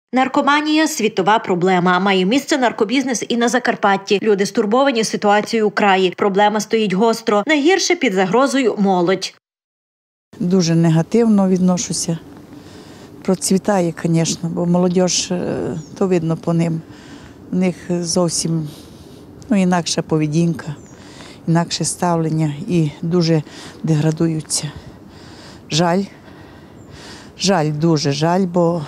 Наркоманія – світова проблема. Має місце наркобізнес і на Закарпатті. Люди стурбовані ситуацією у краї. Проблема стоїть гостро. Найгірше під загрозою молодь. Дуже негативно відношуся. Процвітає, звісно, бо молодь, то видно по ним. У них зовсім інакша поведінка, інакше ставлення і дуже деградуються. Жаль, дуже жаль, бо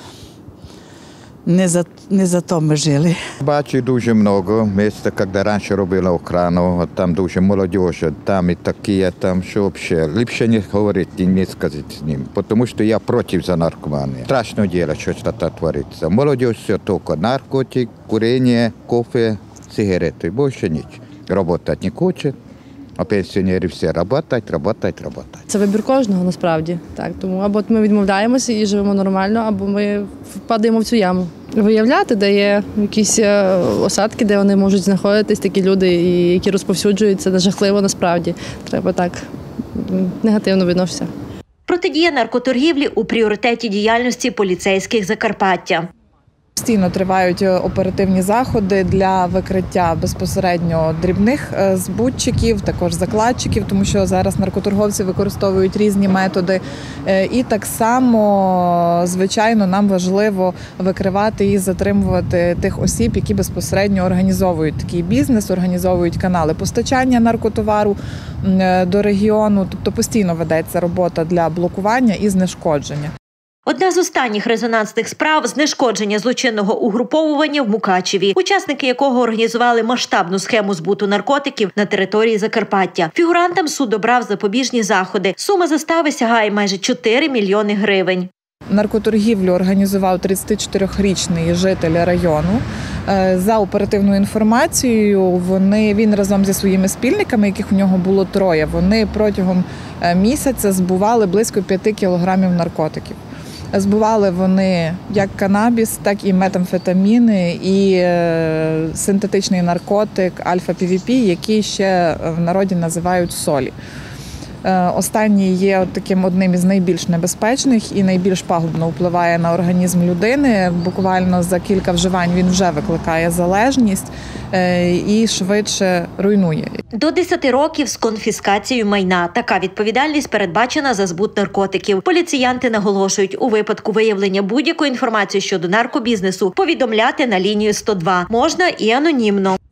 не за то ми жили. Бачу дуже багато місць, коли раніше робила охрану, там дуже молодіж, там і такі, там що взагалі. Ліпше не говорити, не сказати з ним, тому що я проти за наркоманії. Страшне діло, що це твориться. Молодіж все тільки наркотик, курення, кофе, сигарети, більше ніч. Роботати не хоче. А пенсіонери всі працюють. Це вибір кожного насправді. Так, тому або ми відмовляємося і живемо нормально, або ми впадаємо в цю яму. Виявляти, де є якісь осадки, де вони можуть знаходитись, такі люди, які розповсюджуються, це жахливо насправді. Треба так негативно відноситися. Протидія наркоторгівлі у пріоритеті діяльності поліцейських Закарпаття. Постійно тривають оперативні заходи для викриття безпосередньо дрібних збутчиків, також закладчиків, тому що зараз наркоторговці використовують різні методи. І так само, звичайно, нам важливо викривати і затримувати тих осіб, які безпосередньо організовують такий бізнес, організовують канали постачання наркотовару до регіону. Тобто постійно ведеться робота для блокування і знешкодження. Одна з останніх резонансних справ – знешкодження злочинного угруповування в Мукачеві, учасники якого організували масштабну схему збуту наркотиків на території Закарпаття. Фігурантам суд обрав запобіжні заходи. Сума застави сягає майже 4 мільйони гривень. Наркоторгівлю організував 34-річний житель району. За оперативною інформацією, він разом зі своїми спільниками, яких у нього було 3, вони протягом місяця збували близько 5 кілограмів наркотиків. Збували вони як канабіс, так і метамфетаміни, і синтетичний наркотик альфа-ПВП, який ще в народі називають солі. Останній є таким одним із найбільш небезпечних і найбільш пагубно впливає на організм людини. Буквально за кілька вживань він вже викликає залежність і швидше руйнує. До 10 років з конфіскацією майна. Така відповідальність передбачена за збут наркотиків. Поліціянти наголошують, у випадку виявлення будь-якої інформації щодо наркобізнесу повідомляти на лінію 102. Можна і анонімно.